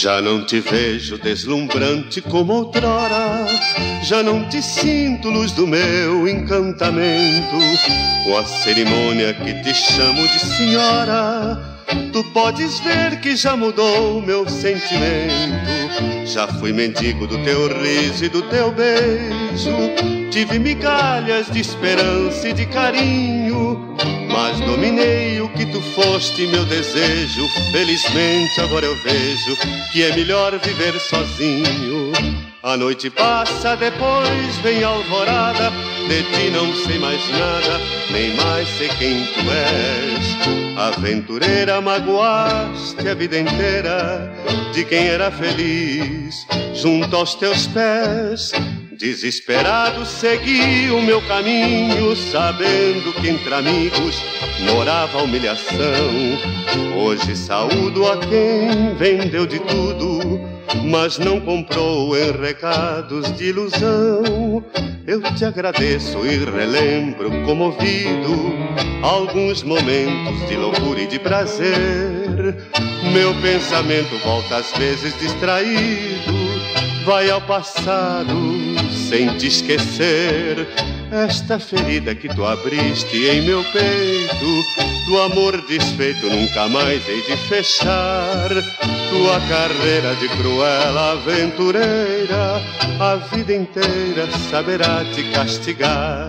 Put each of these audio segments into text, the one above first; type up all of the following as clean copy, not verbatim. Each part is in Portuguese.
Já não te vejo deslumbrante como outrora, já não te sinto luz do meu encantamento. Com a cerimônia que te chamo de senhora, tu podes ver que já mudou meu sentimento. Já fui mendigo do teu riso e do teu beijo, tive migalhas de esperança e de carinho, mas dominei o que tu foste, meu desejo. Felizmente agora eu vejo que é melhor viver sozinho. A noite passa, depois vem a alvorada, de ti não sei mais nada, nem mais sei quem tu és. Aventureira, magoaste a vida inteira de quem era feliz junto aos teus pés. Desesperado segui o meu caminho, sabendo que entre amigos morava a humilhação. Hoje saúdo a quem vendeu de tudo, mas não comprou em recados de ilusão. Eu te agradeço e relembro comovido alguns momentos de loucura e de prazer. Meu pensamento volta às vezes distraído, vai ao passado sem te esquecer. Esta ferida que tu abriste em meu peito, do amor desfeito nunca mais hei de fechar. Tua carreira de cruel aventureira, a vida inteira saberá te castigar.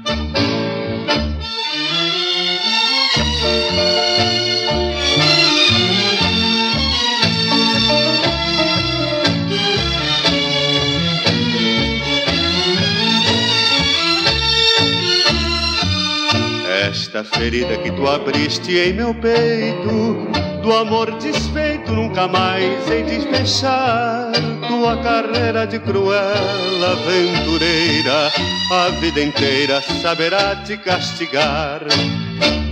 Esta ferida que tu abriste em meu peito, do amor desfeito nunca mais hei de fechar. Tua carreira de cruel aventureira, a vida inteira saberá te castigar.